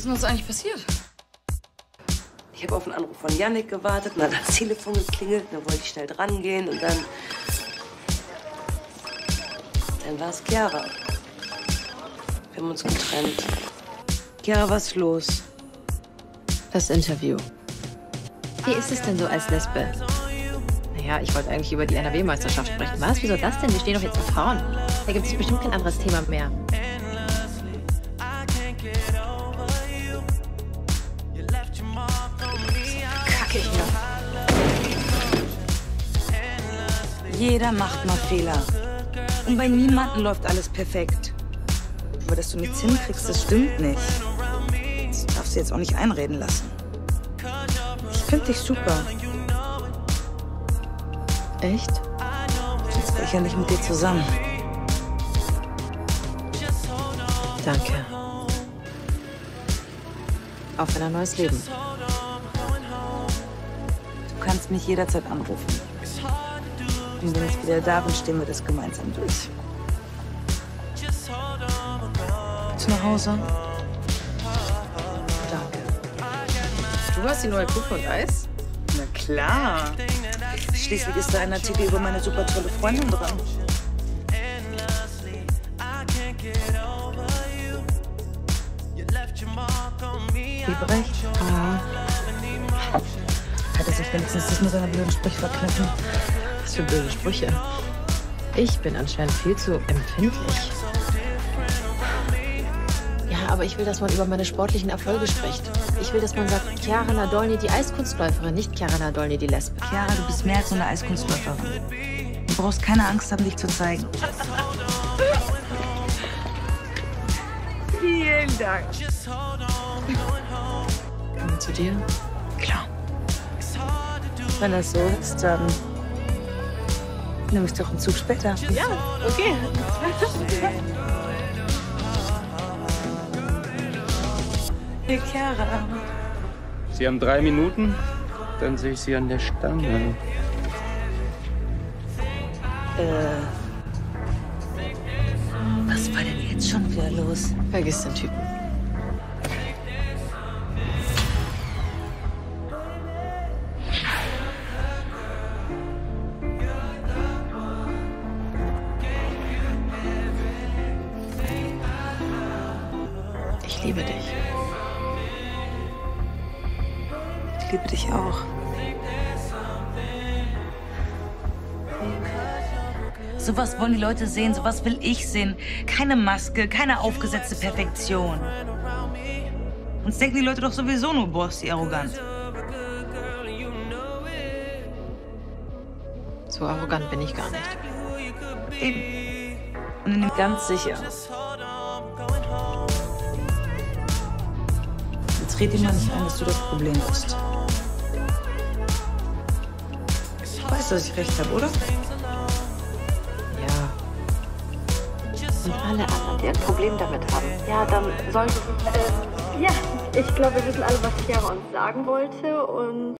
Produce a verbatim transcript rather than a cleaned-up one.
denn uns eigentlich passiert? Ich habe auf einen Anruf von Yannick gewartet, und dann hat das Telefon geklingelt, dann wollte ich schnell dran gehen und dann... Dann war es Chiara. Wir haben uns getrennt. Chiara, was ist los? Das Interview. Wie ist es denn so als Lesbe? Naja, ich wollte eigentlich über die N R W-Meisterschaft sprechen. Was? Wieso das denn? Wir stehen doch jetzt auf Frauen. Da gibt es bestimmt kein anderes Thema mehr. Kacke hier. Jeder macht mal Fehler. Und bei niemandem läuft alles perfekt. Aber dass du nichts hinkriegst, das stimmt nicht. Das darfst du jetzt auch nicht einreden lassen. Ich finde dich super. Echt? Jetzt wäre ich ja nicht mit dir zusammen. Danke. Auf in ein neues Leben. Du kannst mich jederzeit anrufen. Und wenn ich wieder da bin, stehen wir das gemeinsam durch. Zu nach Hause? Danke. Du hast die neue Kuchen und Eis? Na klar. Schließlich ist da ein Artikel über meine super tolle Freundin dran. Liebrecht? Ah. Hat er sich wenigstens das mit seiner blöden Sprüche verkniffen? Was für blöde Sprüche. Ich bin anscheinend viel zu empfindlich. Ja, aber ich will, dass man über meine sportlichen Erfolge spricht. Ich will, dass man sagt, Chiara Nadolny, die Eiskunstläuferin, nicht Chiara Nadolny, die Lesbe. Chiara, du bist mehr als nur eine Eiskunstläuferin. Du brauchst keine Angst haben, dich zu zeigen. Vielen Dank. Kommen wir zu dir? Klar. Wenn das so ist, dann nehme ich doch einen Zug später. Ja, okay. Hey, Chiara. Sie haben drei Minuten, dann sehe ich Sie an der Stange. Äh. Was war denn jetzt schon wieder los? Vergiss den Typen. Ich liebe dich. Ich liebe dich auch. Sowas wollen die Leute sehen, sowas will ich sehen. Keine Maske, keine aufgesetzte Perfektion. Uns denken die Leute doch sowieso nur, boah, ist die arrogant. So arrogant bin ich gar nicht. Eben. Und in dem ganz sicher. Jetzt red dir mal nicht ein, dass du das Problem bist. Du weißt, dass ich recht habe, oder? Ja. Und alle anderen, die ein Problem damit haben, ja, dann sollten... Ähm, ja, ich glaube, wir wissen alle, was Chiara uns sagen wollte und...